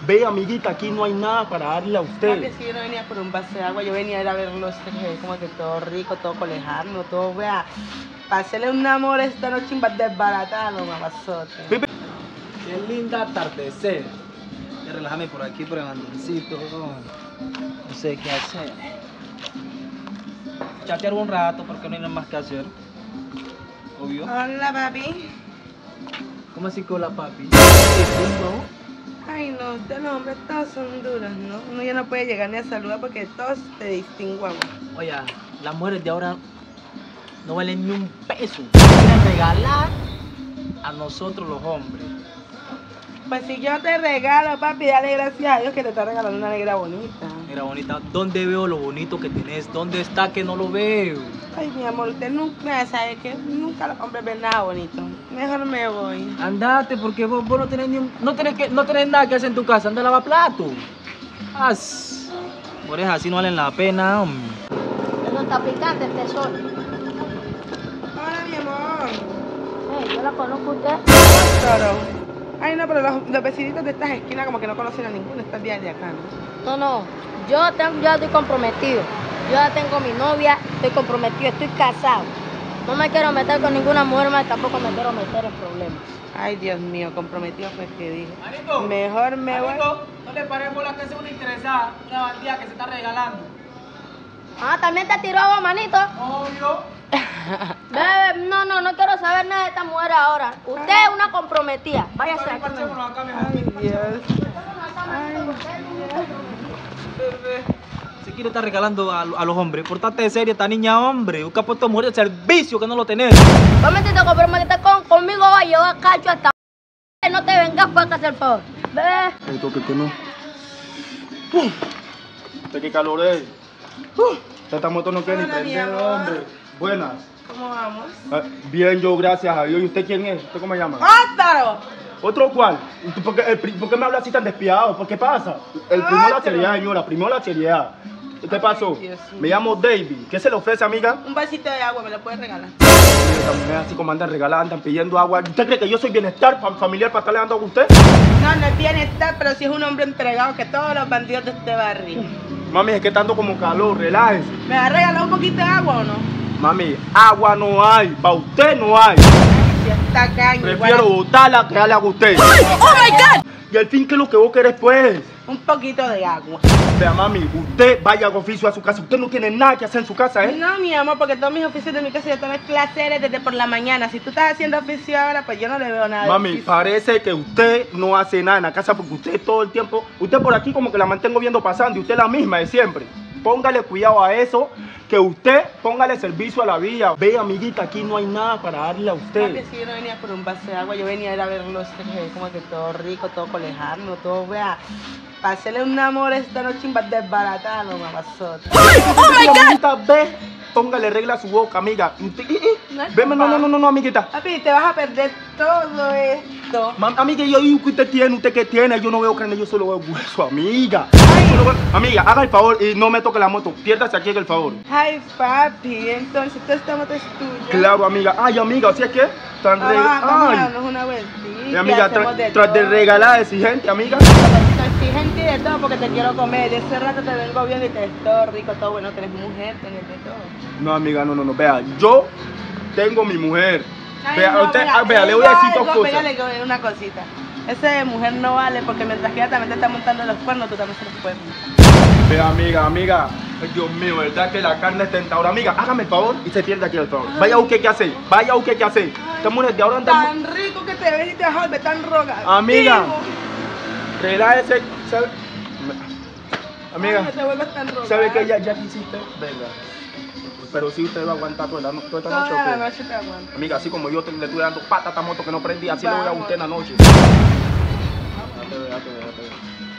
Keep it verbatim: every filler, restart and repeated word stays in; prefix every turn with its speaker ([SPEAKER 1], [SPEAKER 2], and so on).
[SPEAKER 1] Ve, amiguita, aquí no hay nada para darle a usted.
[SPEAKER 2] Papi, si yo no venía por un vaso de agua, yo venía a ir a verlo, como que todo rico, todo colejano, todo, vea. Para hacerle un amor esta noche y desbaratarlo, mamazote.
[SPEAKER 3] Qué linda atardecer. Ya relájame por aquí, por el andoncito. No sé qué hacer. Chatear un rato porque no hay nada más que hacer. Obvio.
[SPEAKER 2] Hola, papi.
[SPEAKER 3] ¿Cómo así que hola, papi?
[SPEAKER 2] Ay, no, ustedes los hombres todos son duros, ¿no? Uno ya no puede llegar ni a saludar porque todos te distinguen.
[SPEAKER 3] Oye, las mujeres de ahora no valen ni un peso. Quieren regalar a nosotros los hombres.
[SPEAKER 2] Pues si yo te regalo, papi, dale gracias a Dios que te está regalando una negra bonita.
[SPEAKER 3] Negra bonita, ¿dónde veo lo bonito que tenés? ¿Dónde está que no lo veo?
[SPEAKER 2] Ay, mi amor, usted nunca sabe que nunca los hombres ven nada bonito. Mejor me voy.
[SPEAKER 3] Andate, porque vos, vos no tenés ni un, no tenés que, no tenés nada que hacer en tu casa. Anda a lavar plato. As, por eso así no valen la pena, hombre.
[SPEAKER 4] No está picante este sol.
[SPEAKER 2] Hola, mi amor.
[SPEAKER 4] Eh, yo la conozco a usted.
[SPEAKER 2] Claro. Ay, no, pero los, los vecinitos de estas esquinas como que no conocen a ninguno, están de de acá, ¿no?
[SPEAKER 4] No, no. Yo, tengo, yo estoy comprometido. Yo ya tengo mi novia, estoy comprometido, estoy casado. No me quiero meter con ninguna mujer más, tampoco me quiero meter en problemas.
[SPEAKER 2] Ay, Dios mío, comprometido fue que dijo.
[SPEAKER 3] Manito,
[SPEAKER 2] Mejor me voy.
[SPEAKER 3] Manito, no le pares bola que es una interesada, una bandida que se está regalando.
[SPEAKER 4] Ah, ¿también te tiró agua, manito?
[SPEAKER 3] Obvio.
[SPEAKER 4] Bebe, no, no, no quiero saber nada de esta mujer ahora. Usted es una comprometida. Váyase de aquí.
[SPEAKER 3] Parchémonos acá, mi amor.
[SPEAKER 2] Ay, Dios. Ay,
[SPEAKER 3] Se quiere estar regalando a, a los hombres. Portate de serie, esta niña hombre. Usted ha puesto mujer de servicio que no lo tenés.
[SPEAKER 4] Vamos a comprometer con, conmigo, va a llevar cacho hasta. No te vengas para hacer el favor. Bebe.
[SPEAKER 1] Esto que no. Uh, ¿De qué calor es? Uh, esta moto no quiere ni
[SPEAKER 2] Hola, mi
[SPEAKER 1] prender,
[SPEAKER 2] amor.
[SPEAKER 1] hombre. Buenas.
[SPEAKER 2] ¿Cómo vamos?
[SPEAKER 1] Ah, bien, yo, gracias a Dios. ¿Y usted quién es? ¿Usted cómo se llama?
[SPEAKER 2] ¡Átaro!
[SPEAKER 1] ¿Otro cuál? ¿Y tú ¿Por qué, el pri- ¿Por qué me habla así tan despiadado? ¿Por qué pasa? El primero la
[SPEAKER 2] Otro.
[SPEAKER 1] seriedad, señora. Primero la seriedad. ¿Qué
[SPEAKER 2] Ay,
[SPEAKER 1] pasó?
[SPEAKER 2] Dios mío.
[SPEAKER 1] Me llamo David. ¿Qué se le ofrece, amiga?
[SPEAKER 2] Un vasito de agua, ¿me lo puedes regalar?
[SPEAKER 1] Esta mujer así como andan regalando, andan pidiendo agua. ¿Usted cree que yo soy bienestar fam- familiar para estarle dando agua a usted?
[SPEAKER 2] No, no es bienestar, pero sí es un hombre entregado que todos los bandidos de este barrio.
[SPEAKER 1] Mami, es que está dando como calor, relájese.
[SPEAKER 2] ¿Me va a regalar un poquito de agua o no?
[SPEAKER 1] Mami, agua no hay, para usted no hay.
[SPEAKER 2] Si está caña,
[SPEAKER 1] Prefiero
[SPEAKER 2] igual
[SPEAKER 1] botarla que darle agua a usted.
[SPEAKER 2] ¡Oh, my God!
[SPEAKER 1] Y al fin, ¿qué es lo que vos querés, pues?
[SPEAKER 2] Un poquito de agua.
[SPEAKER 1] Vea, mami, usted vaya a oficio a su casa. Usted no tiene nada que hacer en su casa, ¿eh?
[SPEAKER 2] No, mi amor, porque todos mis oficios de mi casa ya tengo placeres desde por la mañana. Si tú estás haciendo oficio ahora, pues yo no le veo nada de
[SPEAKER 1] Mami,
[SPEAKER 2] oficio.
[SPEAKER 1] parece que usted no hace nada en la casa porque usted todo el tiempo... Usted por aquí como que la mantengo viendo pasando y usted la misma de siempre. Póngale cuidado a eso, que usted póngale servicio a la villa. Ve, amiguita, aquí no hay nada para darle a
[SPEAKER 2] Papi,
[SPEAKER 1] usted.
[SPEAKER 2] si yo no venía por un vaso de agua, yo venía a ir a verlo, como que todo rico, todo colejano, todo, vea. Para hacerle un amor esta noche y desbaratarlo, mamazote.
[SPEAKER 1] ¡Oh, my God! Amiguita, ve, póngale regla a su boca, amiga. Usted- eh, eh,
[SPEAKER 2] No es
[SPEAKER 1] Veme, no,
[SPEAKER 2] papá.
[SPEAKER 1] no, no, no, no, amiguita.
[SPEAKER 2] Papi, te vas a perder todo esto.
[SPEAKER 1] Mam- amiga, yo digo que usted tiene, usted que tiene, yo no veo carne, yo solo veo hueso, amiga. Yo no veo- Amiga, haga el favor y no me toque la moto, piérdase aquí en el favor.
[SPEAKER 2] Ay, papi, entonces toda esta moto es tuya.
[SPEAKER 1] Claro, amiga. Ay, amiga, ¿así es que? Tan
[SPEAKER 2] Ah,
[SPEAKER 1] rega-
[SPEAKER 2] vamos a
[SPEAKER 1] Ay,
[SPEAKER 2] darnos una vueltita.
[SPEAKER 1] mi amiga,
[SPEAKER 2] hacemos
[SPEAKER 1] tra-
[SPEAKER 2] de
[SPEAKER 1] tras de
[SPEAKER 2] todo.
[SPEAKER 1] regalar exigente, amiga.
[SPEAKER 2] Soy exigente y de todo porque te quiero comer. De ese rato te vengo viendo y te ves todo rico, todo bueno. Tenés mujer, tenés de todo.
[SPEAKER 1] No, amiga, no, no, no. Vea, yo tengo mi mujer.
[SPEAKER 2] Ay,
[SPEAKER 1] Vea,
[SPEAKER 2] no,
[SPEAKER 1] usted,
[SPEAKER 2] venga,
[SPEAKER 1] ah, vea, le voy a decir
[SPEAKER 2] algo,
[SPEAKER 1] dos
[SPEAKER 2] venga,
[SPEAKER 1] cosas.
[SPEAKER 2] le digo una cosita. Ese de mujer no vale porque mientras que ella también te está montando los cuernos, tú también se los puedes montar.
[SPEAKER 1] Vea, amiga, amiga. Ay, Dios mío, ¿verdad que la carne es tentadora? Amiga, hágame el favor y se pierde aquí el favor. Vaya a buscar qué hacer. Vaya a buscar qué hacer. Esta mujer de ahora anda...
[SPEAKER 2] Tan rico que te ves y te vas a volver tan rogativo.
[SPEAKER 1] Amiga. Relájese. ¿Sabe? Amiga,
[SPEAKER 2] Ay, no te vuelvas tan rogativo.
[SPEAKER 1] ¿sabe que ya, ya quisiste? Venga. Pero si usted va a aguantar toda, la no- toda esta noche, ¿o
[SPEAKER 2] Toda
[SPEAKER 1] qué?
[SPEAKER 2] la noche te aguanto.
[SPEAKER 1] Amiga, así como yo te, le estoy dando pata a esta moto que no prendí, así le voy a
[SPEAKER 2] Vamos.
[SPEAKER 1] usted en la noche. Date, ve, date, ve, date, ve.